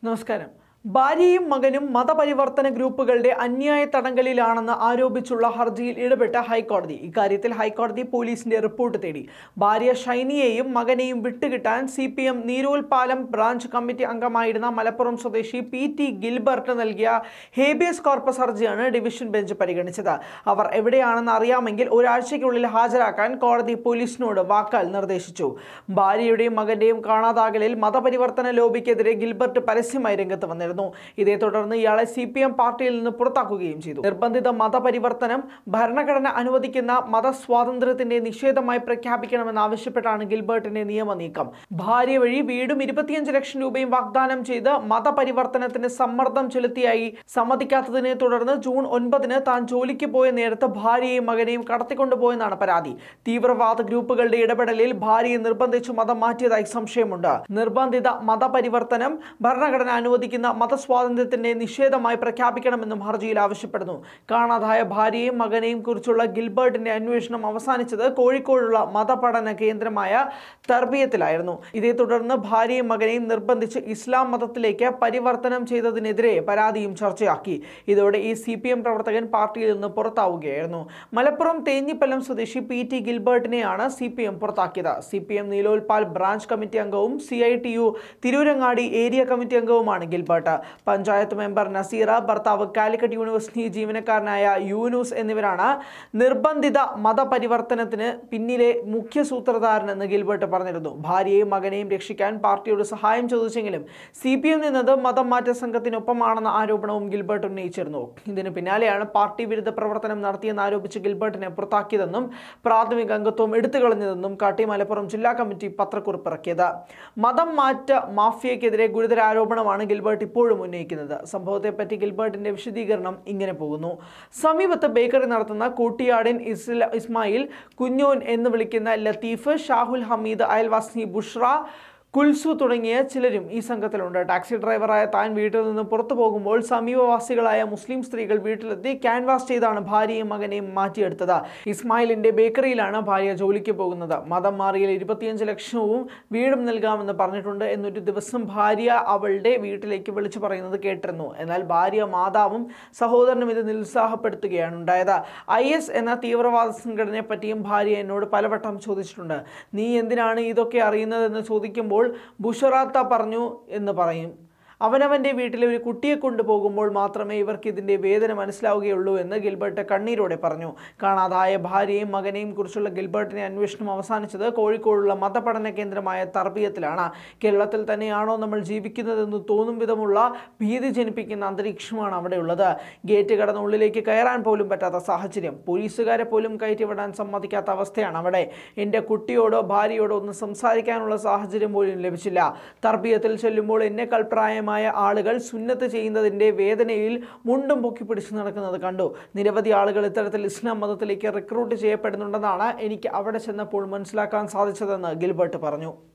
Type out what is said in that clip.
നമസ്കാരം. ഭാര്യയും മകനും മതപരിവർത്തന ഗ്രൂപ്പുകളുടെ അന്യായ തടങ്കലിലാണെന്ന് ആരോപിച്ചുള്ള ഹർജിയിൽ ഇടപെട്ട ഹൈക്കോടതി. ഇക്കാര്യത്തിൽ ഹൈക്കോടതി പോലീസിന്റെ റിപ്പോർട്ട് തേടി. ഭാര്യ ഷൈനിയെയും മകനെയും വിട്ടുകിട്ടാൻ CPM നീരോൽപാലം ബ്രാഞ്ച് കമ്മിറ്റി അംഗമായിരുന്ന മലപ്പുറം സ്വദേശി PT ഗിൽബർട്ട് നൽകിയ ഹേബിയസ് കോർപ്പസ് ഹർജിയാണ് ഡിവിഷൻ ബെഞ്ച് പരിഗണിച്ചത്. അവർ എവിടെയാണെന്ന് അറിയാമെങ്കിൽ ഒരാഴ്ചയ്ക്കുള്ളിൽ ഹാജരാക്കാൻ കോടതി പോലീസിനോട് വാക്കാൽ നിർദ്ദേശിച്ചു. ഭാര്യയുടെയും മകന്റെയും കാണാതാകലിൽ മതപരിവർത്തന ലോബിക്കെതിരെ ഗിൽബർട്ട് പരസ്യമായി രംഗത്ത് വന്നിരുന്നു. ഇതേ തുടർന്ന് ഇയാളെ CPM പാർട്ടിയിൽ നിന്ന് പുറത്താക്കുകയും ചെയ്തു. നിർബന്ധിത മതപരിവർത്തനം ഭരണഘടന അനുവദിക്കുന്ന മതസ്വാതന്ത്ര്യത്തിന്റെ നിഷേധമായി പ്രഖ്യാപിക്കണമെന്നാവശ്യപ്പെട്ടാണ് ഗിൽബർട്ടിന്റെ നിയമ നീക്കം. ഭാര്യ വഴി വീടും 25 ലക്ഷം രൂപയും വാഗ്ദാനം ചെയ്ത് മതപരിവർത്തനത്തിന് സമ്മർദ്ദം ചെലുത്തിയായി സമ്മതിക്കാത്തതിനെ തുടർന്ന് ജൂൺ 9 താൻ ജോലിക്ക് പോയ നേരത്ത് ഭാര്യയെയും മകനെയും കടത്തിക്കൊണ്ടുപോയെന്നാണ് പരാതി. തീവ്രവാദ ഗ്രൂപ്പുകളുടെ ഇടപെടലിൽ ഭാര്യയെ നിർബന്ധിച്ച് മതം മാറ്റിയതായി സംശയമുണ്ട്. നിർബന്ധിത മതപരിവർത്തനം ഭരണഘടന അനുവദിക്കുന്ന മതസ്വാതന്ത്ര്യത്തിന്റെ നിഷേധമായി പ്രഖ്യാപിക്കണമെന്നും ഹർജിയിൽ ആവശ്യപ്പെടുന്നു. കാണാതായ ഭാര്യയെയും മകനെയും കുറിച്ചുള്ള ഗിൽബർട്ടിന്റെ അന്വേഷണം അവസാനിച്ചത് കോഴിക്കോടുള്ള മതപഠന കേന്ദ്രമായ തർബിയത്തിലായിരുന്നു. ഇതേ തുടർന്ന് ഭാര്യയും മകനെയും നിർബന്ധിച്ച് ഇസ്ലാം മതത്തിലേക്ക് പരിവർത്തനം ചെയ്തതിനെതിരെ പരാതിയും ചർച്ചയാക്കി. ഇതോടെ ഈ CPM പ്രവർത്തകൻ പാർട്ടിയിൽ നിന്ന് പുറത്താവുകയായിരുന്നു. മലപ്പുറം തേഞ്ഞിപ്പലം സ്വദേശി PT ഗിൽബർട്ടിനെയാണ് CPM പുറത്താക്കിയത്. CPM നീലോൽപാൽ ബ്രാഞ്ച് കമ്മിറ്റി അംഗവും CITU തിരൂരങ്ങാടി ഏരിയ കമ്മിറ്റി അംഗവുമാണ് ഗിൽബർട്ട്. പഞ്ചായത്ത് മെമ്പർ നസീറ, ഭർത്താവ് കാലിക്കറ്റ് യൂണിവേഴ്സിറ്റി ജീവനക്കാരനായ യൂനുസ് എന്നിവരാണ് നിർബന്ധിത മതപരിവർത്തനത്തിന് പിന്നിലെ മുഖ്യ സൂത്രധാരനെന്ന് ഗിൽബർട്ട് പറഞ്ഞിരുന്നു. ഭാര്യയെയും മകനെയും രക്ഷിക്കാൻ പാർട്ടിയോട് സഹായം ചോദിച്ചെങ്കിലും CPM നിന്നത് മതം മാറ്റ സംഘത്തിനൊപ്പമാണെന്ന ആരോപണവും ഗിൽബർട്ട് ഉന്നയിച്ചിരുന്നു. ഇതിന് പിന്നാലെയാണ് പാർട്ടി വിരുദ്ധ പ്രവർത്തനം നടത്തിയെന്ന് ആരോപിച്ച് ഗിൽബർട്ടിനെ പുറത്താക്കിയതെന്നും പ്രാഥമിക അംഗത്വം എടുത്തുകളഞ്ഞതെന്നും കാട്ടി മലപ്പുറം ജില്ലാ കമ്മിറ്റി പത്രക്കുറിപ്പ് ഇറക്കിയത്. മതം മാറ്റ മാഫിയക്കെതിരെ ഗുരുതര ആരോപണമാണ് ഗിൽബർട്ട് ഇപ്പോഴും ഉന്നയിക്കുന്നത്. സംഭവത്തെപ്പറ്റി ഗിൽബർട്ടിന്റെ വിശദീകരണം ഇങ്ങനെ പോകുന്നു. സമീപത്ത് ബേക്കറി നടത്തുന്ന കൂട്ടിയാടിൻ ഇസ്മായിൽ, കുഞ്ഞോൻ എന്ന് വിളിക്കുന്ന ലത്തീഫ്, ഷാഹുൽ ഹമീദ്, അയൽവാസി ബുഷ്ര, കുൽസു തുടങ്ങിയ ചിലരും ഈ സംഘത്തിലുണ്ട്. ടാക്സി ഡ്രൈവറായ താൻ വീട്ടിൽ നിന്ന് പുറത്തു പോകുമ്പോൾ സമീപവാസികളായ മുസ്ലിം സ്ത്രീകൾ വീട്ടിലെത്തി ക്യാൻവാസ് ചെയ്താണ് ഭാര്യയും മകനെയും മാറ്റിയെടുത്തത്. ഇസ്മായിലിന്റെ ബേക്കറിയിലാണ് ഭാര്യ ജോലിക്ക് പോകുന്നത്. മതം മാറിയാൽ 25 ലക്ഷവും വീടും നൽകാമെന്ന് പറഞ്ഞിട്ടുണ്ട് എന്നൊരു ദിവസം ഭാര്യ അവളുടെ വീട്ടിലേക്ക് വിളിച്ചു പറയുന്നത് കേട്ടിരുന്നു. എന്നാൽ ഭാര്യ മാതാവും സഹോദരനും ഇത് നിരുത്സാഹപ്പെടുത്തുകയാണ് ഉണ്ടായത്. IS എന്ന തീവ്രവാദ സംഘടനയെ പറ്റിയും ഭാര്യ എന്നോട് പലവട്ടം ചോദിച്ചിട്ടുണ്ട്. നീ എന്തിനാണ് ഇതൊക്കെ അറിയുന്നതെന്ന് ചോദിക്കുമ്പോൾ ബുഷറാത്ത പറഞ്ഞു എന്ന് പറയും. അവനവൻ്റെ വീട്ടിലെ ഒരു കുട്ടിയെ കൊണ്ടുപോകുമ്പോൾ മാത്രമേ ഇവർക്ക് ഇതിൻ്റെ വേദന മനസ്സിലാവുകയുള്ളൂ എന്ന് ഗിൽബർട്ട് കണ്ണീരോടെ പറഞ്ഞു. കാണാതായ ഭാര്യയും മകനെയും കുറിച്ചുള്ള ഗിൽബർട്ടിന്റെ അന്വേഷണം അവസാനിച്ചത് കോഴിക്കോടുള്ള മതപഠന കേന്ദ്രമായ തർബിയത്തിലാണ്. കേരളത്തിൽ തന്നെയാണോ നമ്മൾ ജീവിക്കുന്നതെന്ന് തോന്നും വിധമുള്ള ഭീതി ജനിപ്പിക്കുന്ന അന്തരീക്ഷമാണ് അവിടെയുള്ളത്. ഗേറ്റ് കടന്ന് ഉള്ളിലേക്ക് കയറാൻ പോലും പറ്റാത്ത സാഹചര്യം. പോലീസുകാരെ പോലും കയറ്റിവിടാൻ സമ്മതിക്കാത്ത അവസ്ഥയാണ് അവിടെ. എൻ്റെ കുട്ടിയോടോ ഭാര്യയോടോ ഒന്ന് സംസാരിക്കാനുള്ള സാഹചര്യം പോലും ലഭിച്ചില്ല. തർബിയത്തിൽ ചെല്ലുമ്പോൾ എന്നെക്കാൾ പ്രായമായ ആളുകൾ സുന്നത്ത് ചെയ്യുന്നതിന്റെ വേദനയിൽ മുണ്ടും പൊക്കി പിടിച്ചു നടക്കുന്നത് കണ്ടു. നിരവധി ആളുകൾ ഇത്തരത്തിൽ ഇസ്ലാം മതത്തിലേക്ക് റിക്രൂട്ട് ചെയ്യപ്പെടുന്നുണ്ടെന്നാണ് എനിക്ക് അവിടെ ചെന്നപ്പോൾ മനസ്സിലാക്കാൻ സാധിച്ചതെന്ന് ഗിൽബർട്ട് പറഞ്ഞു.